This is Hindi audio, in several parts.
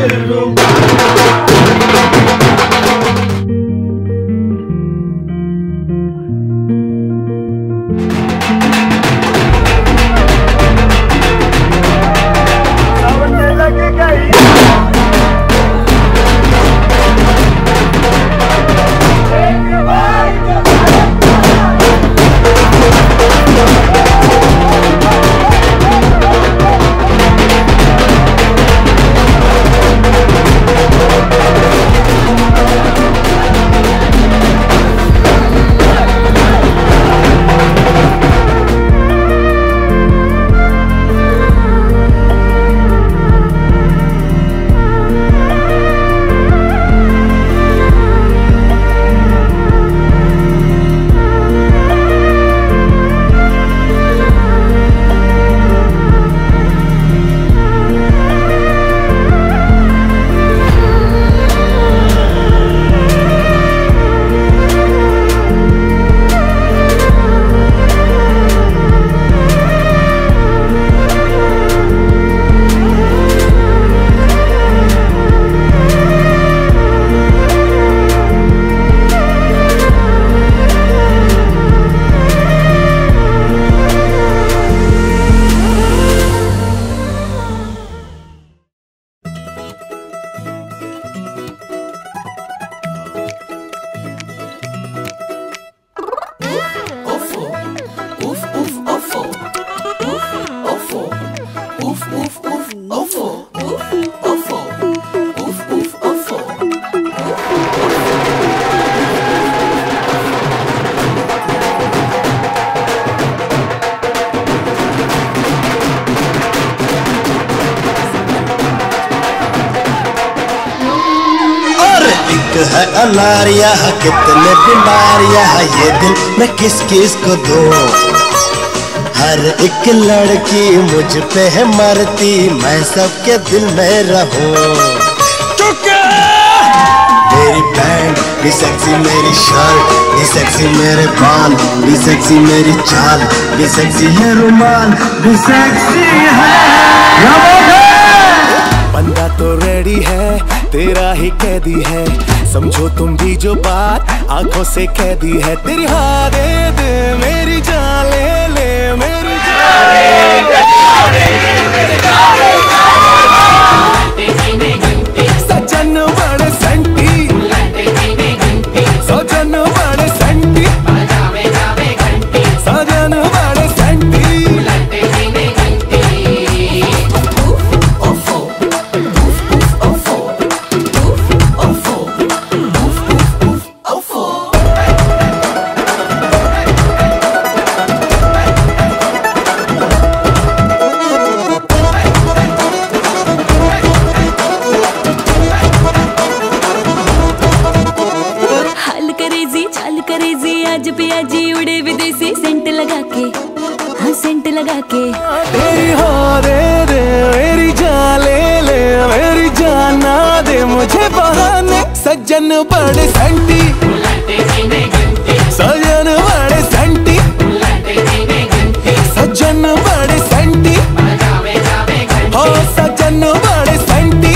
है अनारिया कितने बीमारियां है ये दिल मैं किस किस को दूं। हर एक लड़की मुझ पे है मरती मैं सबके दिल में रहूं। मेरी पैंट भी सेक्सी मेरी शर्ट भी सेक्सी मेरे बाल भी सेक्सी मेरी चाल भी सेक्सी है रुमाल भी सेक्सी है। बंदा तो रेडी है तेरा ही कैदी है समझो तुम भी जो बात आंखों से कैदी है तेरी हाँ दे दे मेरी जान ले ले मेरी सजन बड़े सेंटी सजन बड़े सेंटी सजन बड़े सेंटी तेरी हाँ दे दे मेरी जान ले ले मेरी जान ना दे मुझे बहाने सज्जन बड़े सेंटी सज्जन बड़े सेंटी सज्जन बड़े सेंटी हो सज्जन बड़े senti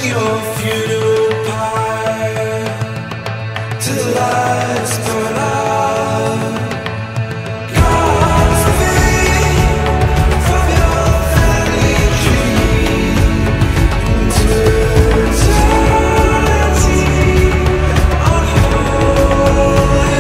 your funeral pyre till the lights burn out. God's fade from your family tree into eternity on holy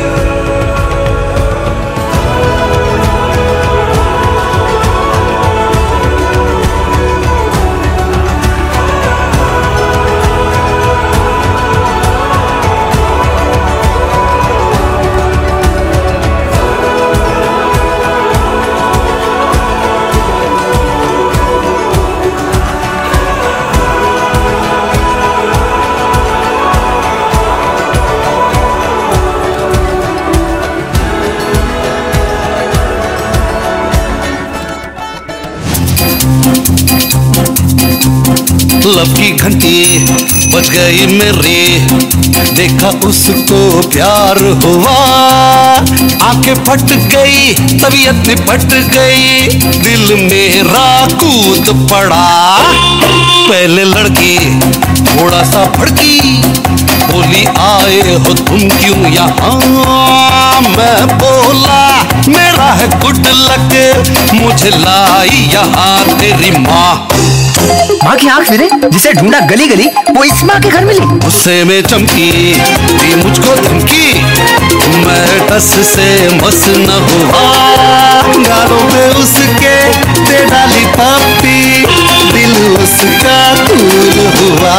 love की घंटी बज गई मेरी, देखा उसको प्यार हुआ, आंखें फट गई, तबीयत निपट गई, दिल मेरा कूद पड़ा। पहले लड़की थोड़ा सा भड़की, बोली आए हो तुम क्यों यहाँ? मैं बोला मेरा है गुड लक, मुझे लाई यहाँ तेरी माँ। माँ की आँख फिरे, जिसे ढूंढा गली गली, वो इस माँ के घर मिली। गुस्से में चमकी, दी मुझको धमकी, मैं टस से मस न हुआ, गालों में उसके दे डाली पप्पी, दिल उसका कूल हुआ।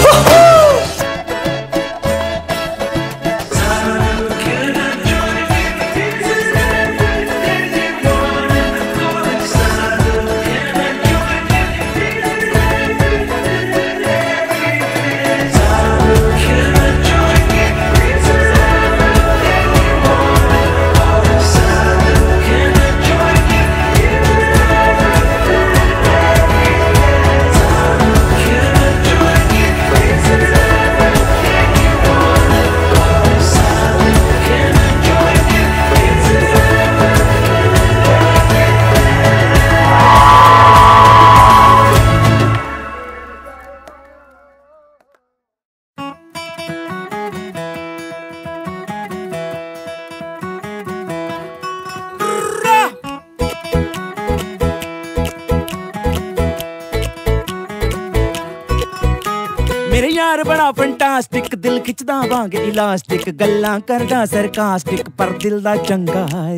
मेरे यार बड़ा फंटास्टिक, दिल खिचदा वांग इलास्टिक, गल्लां करदा सरकास्टिक, पर दिल दा चंगा है।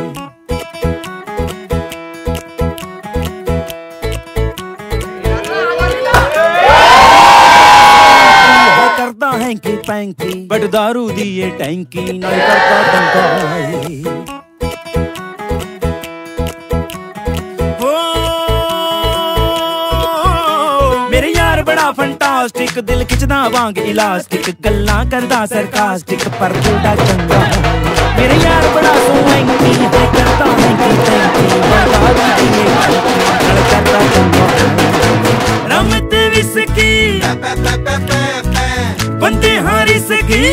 करदा हैंकी पैंकी, बट दारू दी ये टैंकी, नाल करदा दंगा है। मेरे यार बड़ा फंटास्टिक, दिल खिचदा वांग इलास्टिक, गल्लां करदा सरकास्टिक, पर दिल दा चंगा है। मेरे यार बड़ा सोहंकी है, करदा हैंकी पैंकी, दारू दी ये टैंकी, नाल करदा दंगा है। रम ते विस्की बंदे हारी सकी,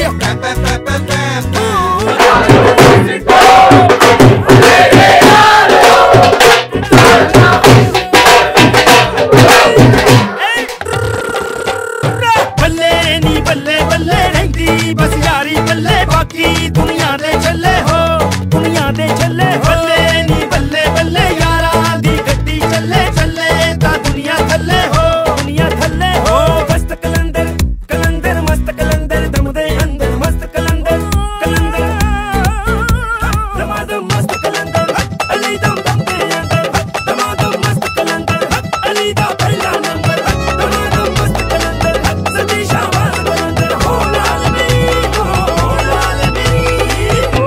बल्ले नी बल्ले बल्ले रहंदी बस यारी बल्ले, बाकी दुनिया दे चले हो, दुनिया दे चले हो। बल्ले नी बल्ले बल्ले यारा दी गड्डी चले चले, ता दुनिया थल्ले हो, दुनिया थल्ले हो। मस्त कलंदर कलंदर मस्त कलंदर, दम दे अंदर मस्त कलंदर कलंदर, दमादम मस्त कलंदर, अली दम दम दे अंदर, दमादम मस्त कलंदर, अली दा पहला नंबर, दमादम मस्त कलंदर, सदी शाबाश कलंदर, हो लाल मेरी, हो लाल मेरी, हो।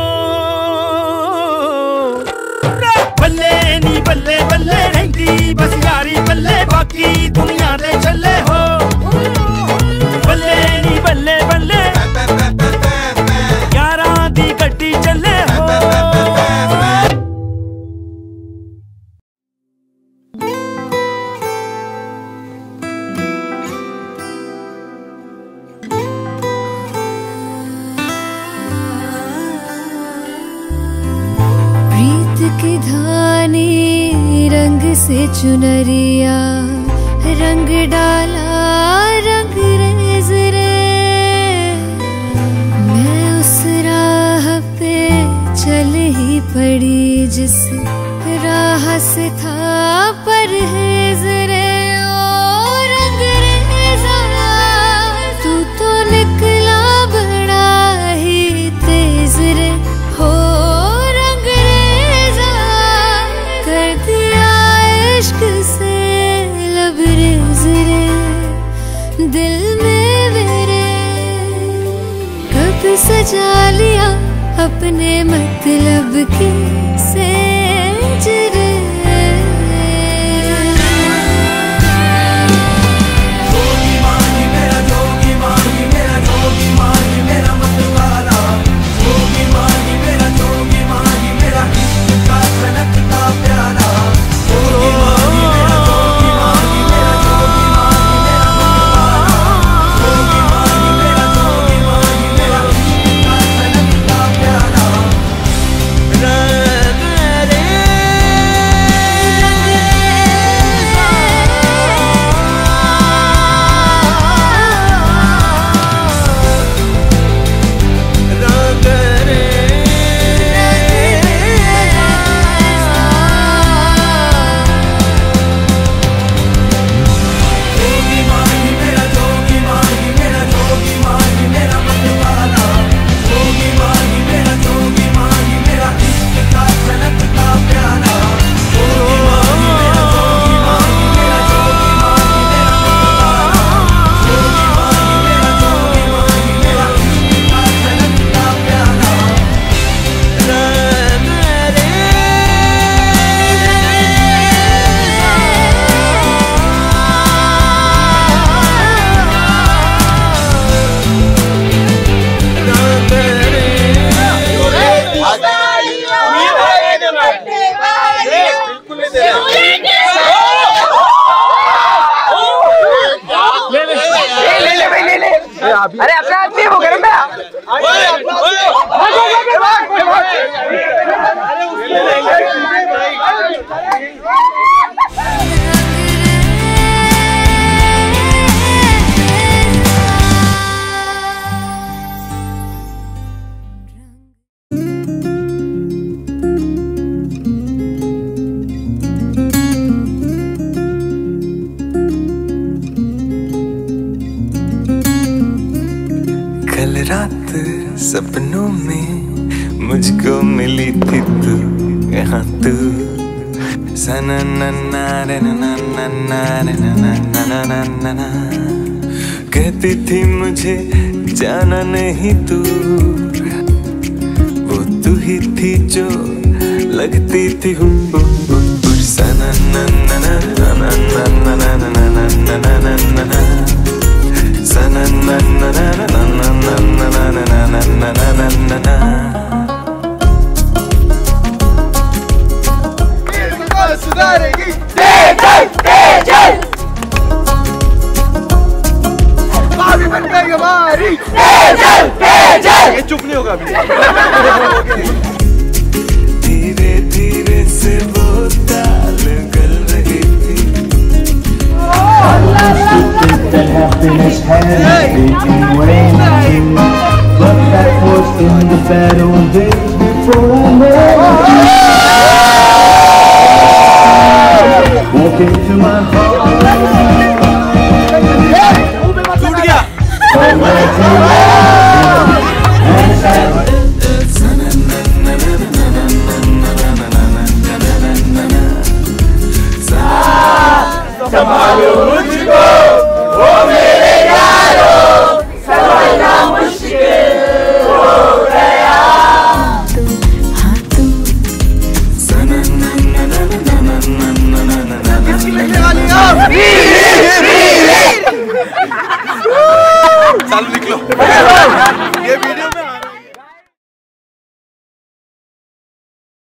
बल्ले नी बल्ले बल्ले रहंदी बस यारी बल्ले, बाकी दुनिया दे चले हो। बल्ले नी बल्ले बल्ले यारा दी गड्डी चले हो। प्रीत की धानी रंग से चुनरिया, रंग डाला रंगरेज रे, मैं उस राह पे चल ही पड़ी जिस राह से था परहेज रे। ओ रंगरेजा तू तो निकला बड़ा ही तेज रे, हो रंगरेजा कर दिया इश्क से लबरेज रे दिल में मेरे। कब सजा लिया अपने मतलब के सेज रे। जोगी माही मेरा जोगी माही मेरा जोगी माही मेरा मतवाला, जोगी माही मेरा जोगी माही मेरा इश्क का सनकता प्याला, जोगी माही मेरा जोगी माही मेरा जोगी माही मेरा मतवाला, जोगी माही मेरा जोगी माही मेरा इश्क का सनकता प्याला। जोगी माही मेरा जोगी माही मेरा जोगी माही मेरा मतवाला, जोगी माही मेरा जोगी माही मेरा इश्क का सनकता प्याला, जोगी माही मेरा जोगी माही मेरा जोगी माही मेरा मतवाला, जोगी माही मेरा जोगी माही मेरा इश्क का सनकता प्याला। अरे अपना आदमी वो गरम है। कल रात सपनों में मुझको मिली थी तू, यहाँ तू सना ना ना रे ना ना ना ना रे ना ना ना ना ना ना, कहती थी मुझे जाना नहीं तू, वो तू ही थी जो लगती थी सना ना ना ना ना ना ना ना ना ना ना ना ना ना, सना ना ना ना ना ना ना ना ना ना ना ना ना ना। सुधारेगी भाभी बन गई हमारी, ये चुप नहीं होगा अभी। धीरे धीरे से वो ताल गल रही थी। That happiness has been waiting, but that was in the bad old days before I met you. Walk into my heart. टूट गया। संभालो मुझको वो मेरे यारों, संभालना मुश्किल हो गया। किसकी लगने वाली आप?